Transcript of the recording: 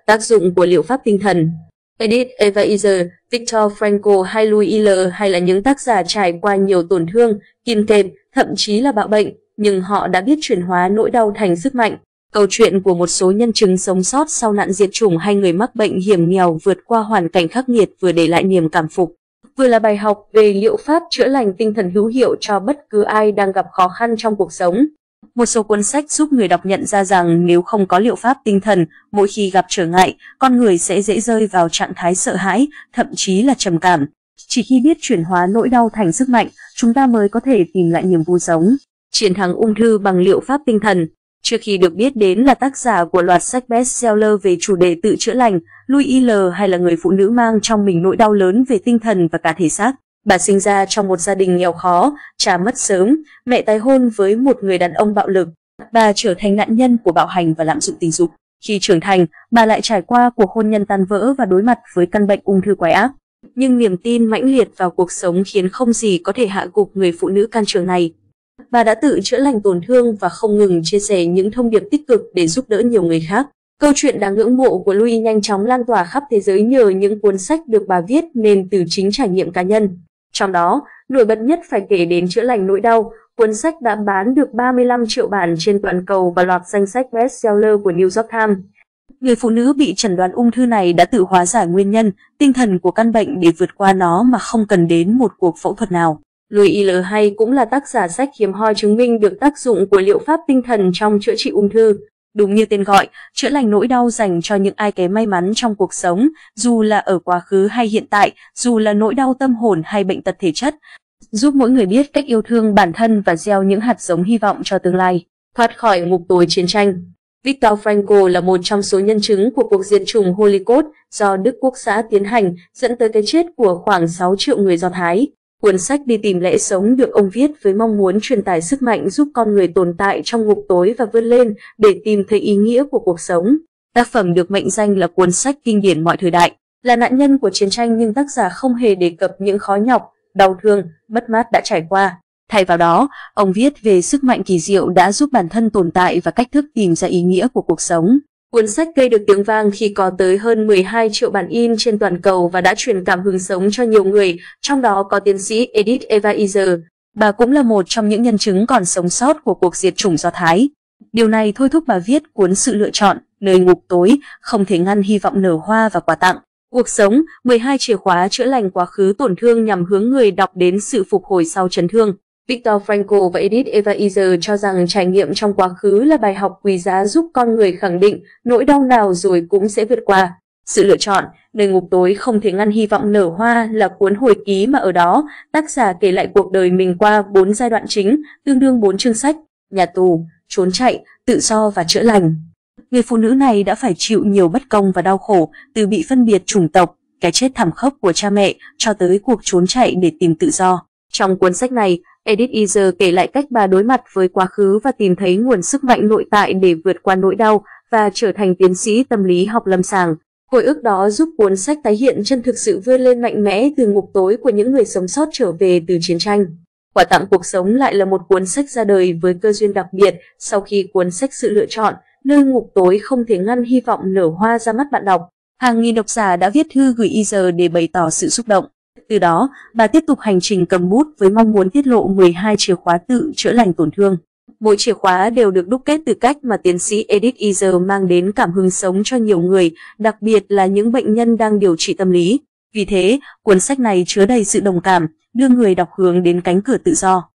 Tác dụng của liệu pháp tinh thần. Edith Eveizer, Viktor Frankl hay Louis Hill hay là những tác giả trải qua nhiều tổn thương, kim kềm, thậm chí là bạo bệnh, nhưng họ đã biết chuyển hóa nỗi đau thành sức mạnh. Câu chuyện của một số nhân chứng sống sót sau nạn diệt chủng hay người mắc bệnh hiểm nghèo vượt qua hoàn cảnh khắc nghiệt vừa để lại niềm cảm phục, vừa là bài học về liệu pháp chữa lành tinh thần hữu hiệu cho bất cứ ai đang gặp khó khăn trong cuộc sống. Một số cuốn sách giúp người đọc nhận ra rằng nếu không có liệu pháp tinh thần, mỗi khi gặp trở ngại, con người sẽ dễ rơi vào trạng thái sợ hãi, thậm chí là trầm cảm. Chỉ khi biết chuyển hóa nỗi đau thành sức mạnh, chúng ta mới có thể tìm lại niềm vui sống. Chiến thắng ung thư bằng liệu pháp tinh thần. Trước khi được biết đến là tác giả của loạt sách bestseller về chủ đề tự chữa lành, Louise Hill hay là người phụ nữ mang trong mình nỗi đau lớn về tinh thần và cả thể xác. Bà sinh ra trong một gia đình nghèo khó, cha mất sớm, mẹ tái hôn với một người đàn ông bạo lực. Bà trở thành nạn nhân của bạo hành và lạm dụng tình dục. Khi trưởng thành, bà lại trải qua cuộc hôn nhân tan vỡ và đối mặt với căn bệnh ung thư quái ác. Nhưng niềm tin mãnh liệt vào cuộc sống khiến không gì có thể hạ gục người phụ nữ can trường này. Bà đã tự chữa lành tổn thương và không ngừng chia sẻ những thông điệp tích cực để giúp đỡ nhiều người khác. Câu chuyện đáng ngưỡng mộ của Louise nhanh chóng lan tỏa khắp thế giới nhờ những cuốn sách được bà viết nên từ chính trải nghiệm cá nhân. Trong đó, nổi bật nhất phải kể đến Chữa lành nỗi đau. Cuốn sách đã bán được 35 triệu bản trên toàn cầu và lọt danh sách bestseller của New York Times. Người phụ nữ bị chẩn đoán ung thư này đã tự hóa giải nguyên nhân, tinh thần của căn bệnh để vượt qua nó mà không cần đến một cuộc phẫu thuật nào. Louise Hill hay cũng là tác giả sách hiếm hoi chứng minh được tác dụng của liệu pháp tinh thần trong chữa trị ung thư. Đúng như tên gọi, chữa lành nỗi đau dành cho những ai kém may mắn trong cuộc sống, dù là ở quá khứ hay hiện tại, dù là nỗi đau tâm hồn hay bệnh tật thể chất, giúp mỗi người biết cách yêu thương bản thân và gieo những hạt giống hy vọng cho tương lai, thoát khỏi ngục tối chiến tranh. Viktor Frankl là một trong số nhân chứng của cuộc diệt chủng Holocaust do Đức Quốc xã tiến hành, dẫn tới cái chết của khoảng 6 triệu người Do Thái. Cuốn sách Đi tìm lẽ sống được ông viết với mong muốn truyền tải sức mạnh giúp con người tồn tại trong ngục tối và vươn lên để tìm thấy ý nghĩa của cuộc sống. Tác phẩm được mệnh danh là cuốn sách kinh điển mọi thời đại. Là nạn nhân của chiến tranh nhưng tác giả không hề đề cập những khó nhọc, đau thương, mất mát đã trải qua. Thay vào đó, ông viết về sức mạnh kỳ diệu đã giúp bản thân tồn tại và cách thức tìm ra ý nghĩa của cuộc sống. Cuốn sách gây được tiếng vang khi có tới hơn 12 triệu bản in trên toàn cầu và đã truyền cảm hứng sống cho nhiều người, trong đó có tiến sĩ Edith Eveizer. Bà cũng là một trong những nhân chứng còn sống sót của cuộc diệt chủng Do Thái. Điều này thôi thúc bà viết cuốn Sự lựa chọn, nơi ngục tối, không thể ngăn hy vọng nở hoa và quà tặng. Cuộc sống, 12 chìa khóa chữa lành quá khứ tổn thương nhằm hướng người đọc đến sự phục hồi sau chấn thương. Viktor Frankl và Edith Eveizer cho rằng trải nghiệm trong quá khứ là bài học quý giá giúp con người khẳng định nỗi đau nào rồi cũng sẽ vượt qua. Sự lựa chọn, nơi ngục tối không thể ngăn hy vọng nở hoa là cuốn hồi ký mà ở đó, tác giả kể lại cuộc đời mình qua 4 giai đoạn chính, tương đương 4 chương sách: nhà tù, trốn chạy, tự do và chữa lành. Người phụ nữ này đã phải chịu nhiều bất công và đau khổ, từ bị phân biệt chủng tộc, cái chết thảm khốc của cha mẹ, cho tới cuộc trốn chạy để tìm tự do. Trong cuốn sách này, Edith Eveizer kể lại cách bà đối mặt với quá khứ và tìm thấy nguồn sức mạnh nội tại để vượt qua nỗi đau và trở thành tiến sĩ tâm lý học lâm sàng. Hồi ức đó giúp cuốn sách tái hiện chân thực sự vươn lên mạnh mẽ từ ngục tối của những người sống sót trở về từ chiến tranh. Quà tặng cuộc sống lại là một cuốn sách ra đời với cơ duyên đặc biệt sau khi cuốn sách Sự lựa chọn, nơi ngục tối không thể ngăn hy vọng nở hoa ra mắt bạn đọc. Hàng nghìn độc giả đã viết thư gửi Eveizer để bày tỏ sự xúc động. Từ đó, bà tiếp tục hành trình cầm bút với mong muốn tiết lộ 12 chìa khóa tự chữa lành tổn thương. Mỗi chìa khóa đều được đúc kết từ cách mà tiến sĩ Edith Eveizer mang đến cảm hứng sống cho nhiều người, đặc biệt là những bệnh nhân đang điều trị tâm lý. Vì thế, cuốn sách này chứa đầy sự đồng cảm, đưa người đọc hướng đến cánh cửa tự do.